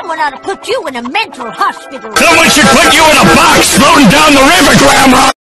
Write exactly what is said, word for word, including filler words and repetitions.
Someone ought to put you in a mental hospital. Someone should put you in a box floating down the river, Grandma!